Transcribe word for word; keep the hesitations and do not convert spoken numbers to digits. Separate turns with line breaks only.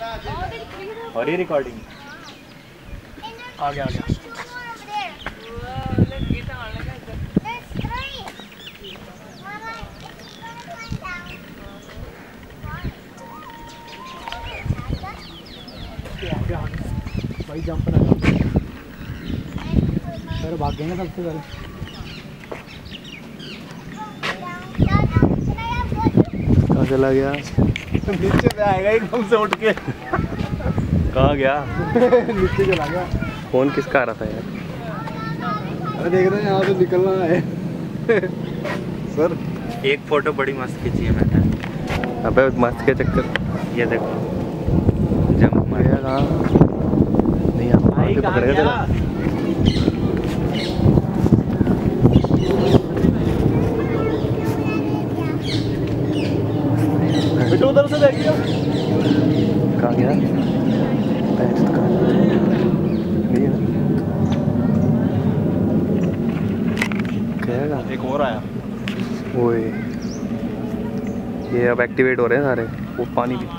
और ये रिकॉर्डिंग
आ गया आ गया। भाई जंप ना कर, फिर भागेंगे सबसे पहले।
कहाँ चला गया?
नीचे से आएगा एकदम से उठ के।
कहाँ गया?
नीचे चला गया।
फोन किसका आ रहा था यार?
अरे देख रहे हैं यहाँ से निकलना है। सर
एक फोटो बड़ी मस्त खींची है मैंने। अबे मस्त के चक्कर, ये देखो जंप मारेगा कहाँ? नहीं आप आगे पकड़ेगा तेरा।
बेटा उधर से देखिए।
कहाँ गया? पैसे कहाँ? नहीं है। क्या?
एक और आया।
ओए ये अब एक्टिवेट हो रहे हैं सारे। वो पानी भी